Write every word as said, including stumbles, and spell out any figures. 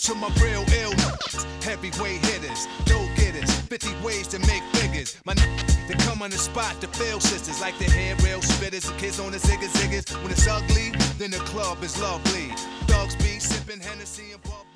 to my real ill heavyweight hitters, go-getters, fifty ways to make figures. My they come on the spot to fail sisters like the hair rail spitters, the kids on the ziggas ziggas. When it's ugly, then the club is lovely. Thugs be sipping Hennessy and Bud.